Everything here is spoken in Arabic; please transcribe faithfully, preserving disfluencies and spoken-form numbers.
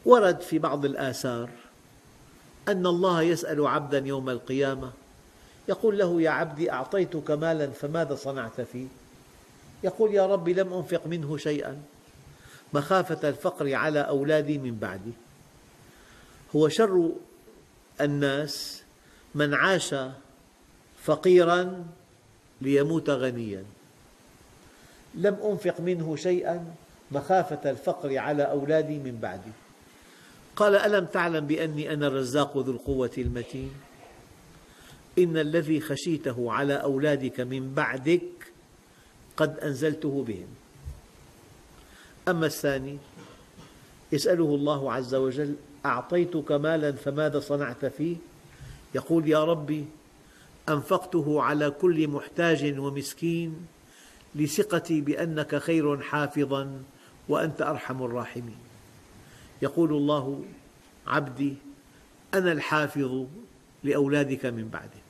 ورد في بعض الآثار أن الله يسأل عبدا يوم القيامة يقول له: يا عبدي، أعطيتك مالا فماذا صنعت فيه؟ يقول: يا رب، لم أنفق منه شيئا مخافة الفقر على أولادي من بعدي. هو شر الناس من عاش فقيرا ليموت غنيا. لم أنفق منه شيئا مخافة الفقر على أولادي من بعدي. قال: ألم تعلم بأني أنا الرزاق ذو القوة المتين؟ إن الذي خشيته على أولادك من بعدك قد أنزلته بهم. أما الثاني يسأله الله عز وجل: أعطيتك مالا فماذا صنعت فيه؟ يقول: يا ربي، أنفقته على كل محتاج ومسكين لثقتي بأنك خير حافظا وأنت أرحم الراحمين. يقول الله: عبدي، أنا الحافظ لأولادك من بعدك.